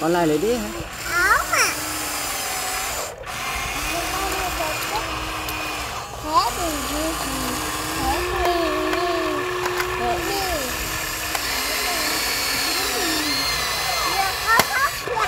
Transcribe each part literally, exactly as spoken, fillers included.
Còn lại lấy đi hả? Áo mà. Thế thì gì? Thế thì thế thì được khóc khóc được.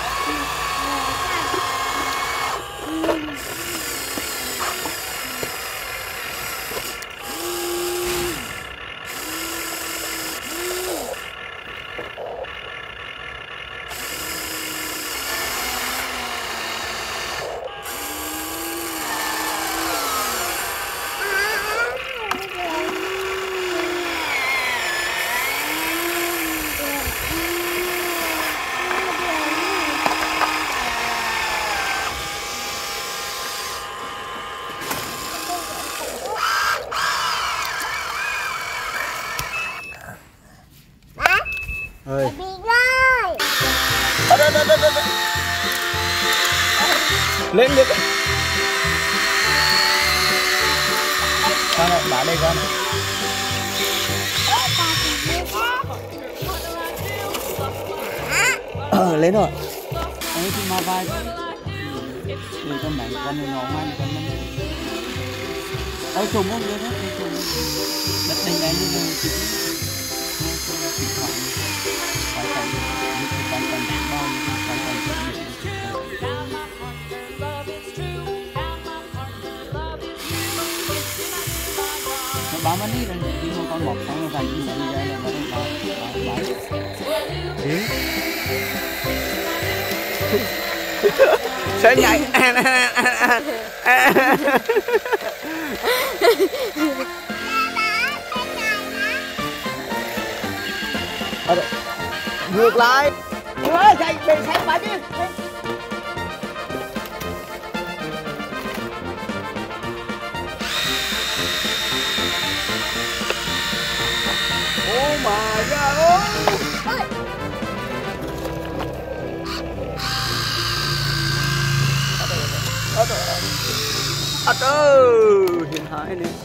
Ơi. Bị rồi. À, đó, đó, đó, đó. Lên được. Con này, đá đây con. Ờ, lên rồi. Ấy thì mà vai. Để con đánh con này nó mang con này. Ôi trùng không được hết, trùng. Đất đánh đánh như thế chứ. Chỉ khoảng phải phải những cái con con bao nhiêu con con con nó bám vào đi rồi khi mà con bọc xong rồi thành như vậy là nó đang bám bám sẽ nhảy ngược lại ơi chạy bị say bắn đi. Oh my god. Ơ ơ ơ hiện hại này.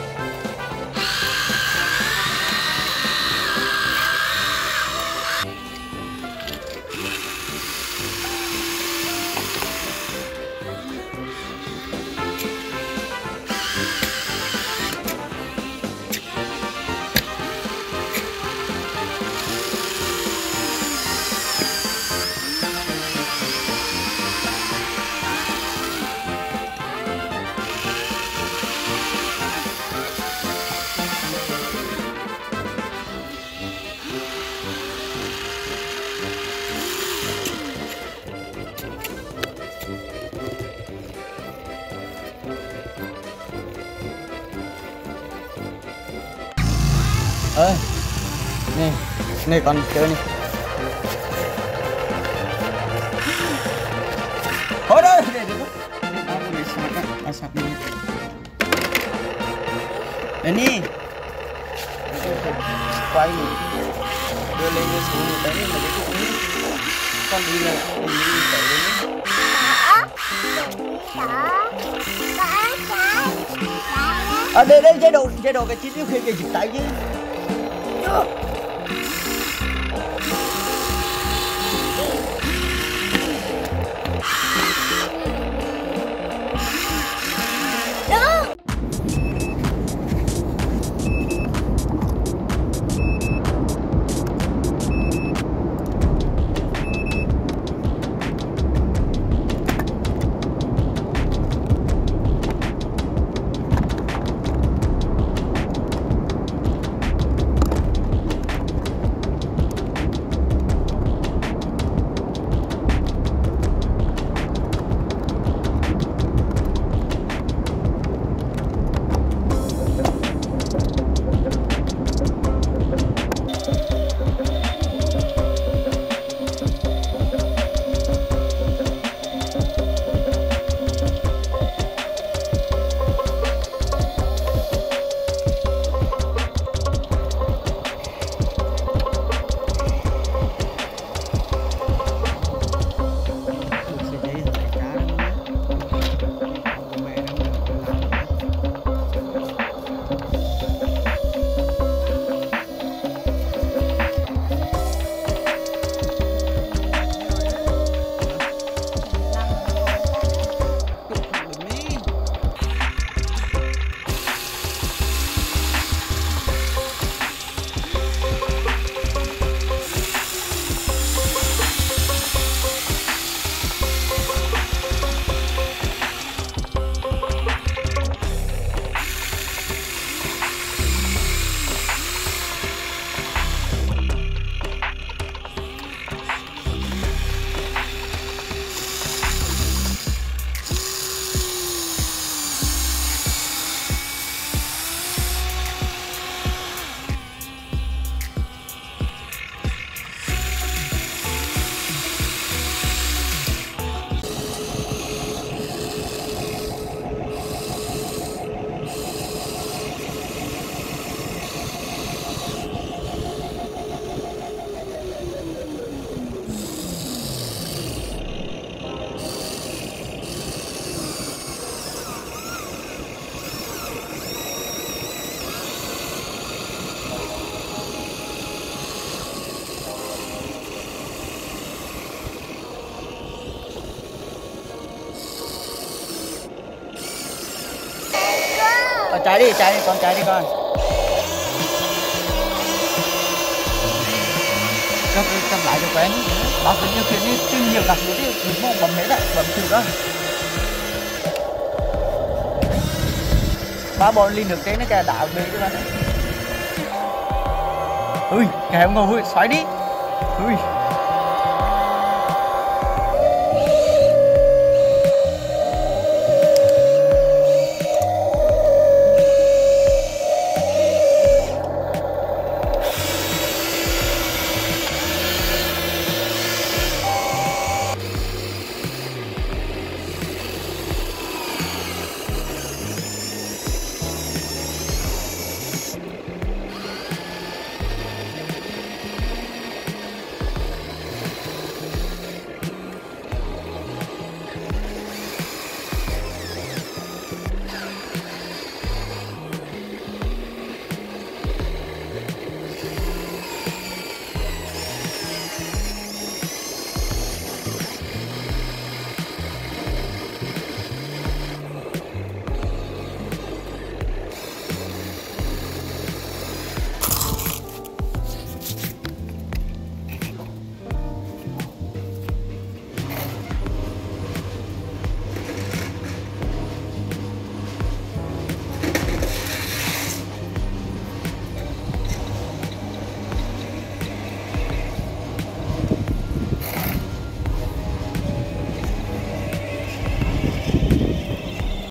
Ơi nè nè con chơi nè thôi đây để để để sạc á sạc đi đây nè quay nè đưa lên đưa xuống một cái mà cái cũng con đi là đi chạy lên à đây đây chế độ chế độ cái chín điều khiển cái dịch tay chứ. Con chạy đi, chạy đi, con chạy đi con. Cầm, cầm lại cho quen. Bác phải điều khiển đi, tìm nhiều đặc biệt đi, đừng mong bấm hết đấy, bấm thử đó. Ba bọn ly nước trên nó kìa đảo bề cho bạn. Ui, kèo ngầu ơi, xoáy đi. Ui.